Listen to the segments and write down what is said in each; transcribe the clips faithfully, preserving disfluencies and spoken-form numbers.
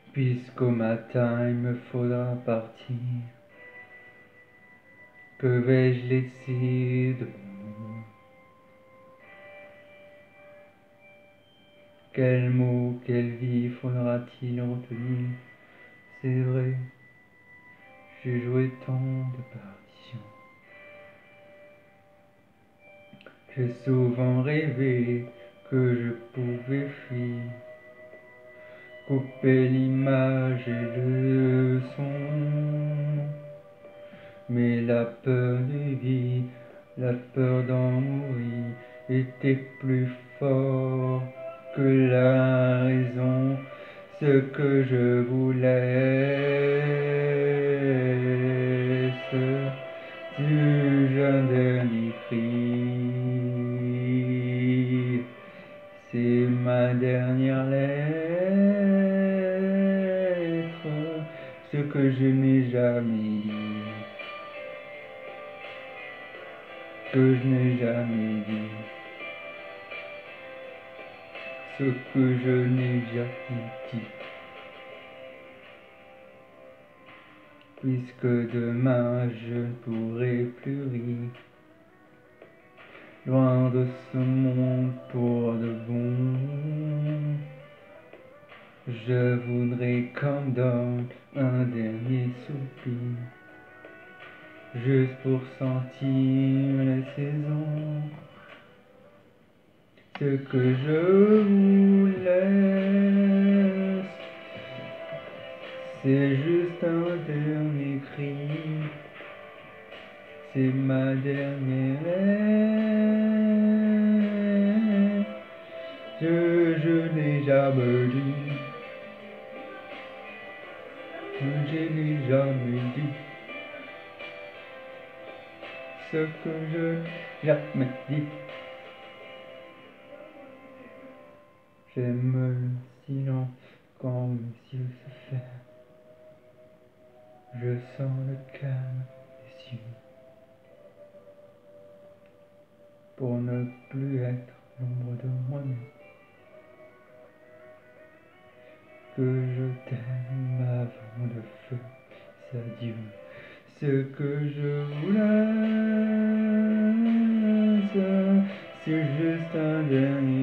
Puisqu'au matin il me faudra partir, que vais-je laisser de moi? Quels mots, quelle vie faudra-t-il retenir? C'est vrai, j'ai joué tant de partitions. J'ai souvent rêvé que je pouvais fuir, couper l'image et le son. Mais la peur de vie, la peur d'en mourir, était plus fort que la raison. Ce que je voulais, c'est un dernier cri, c'est ma dernière lettre, ce que je n'ai jamais dit, que je n'ai jamais dit, ce que je n'ai jamais dit. Puisque demain je ne pourrai plus rire, loin de ce monde pour de bon, je voudrais comme dans un dernier soupir, juste pour sentir les saisons. Ce que je voulais, c'est juste un dernier cri, c'est ma dernière lettre, je, je n'ai jamais dit, je n'ai jamais dit, ce que je n'ai jamais dit. J'aime le silence quand mes yeux se ferment. Je sens le calme des cieux. Pour ne plus être l'ombre de moi-même. Que je t'aime avant le feu s'adieu. Ce que je voulais, c'est juste un dernier.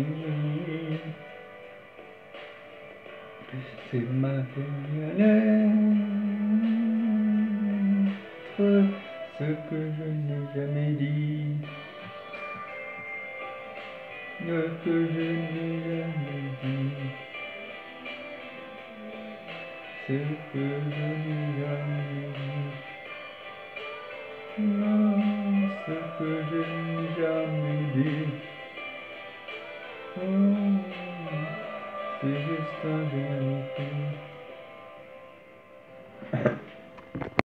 C'est ma dernière lettre, ce que je n'ai jamais dit, ce que je n'ai jamais dit, ce que je n'ai jamais dit, non, ce que je n'ai jamais dit, oh, c'est juste un dernier cri.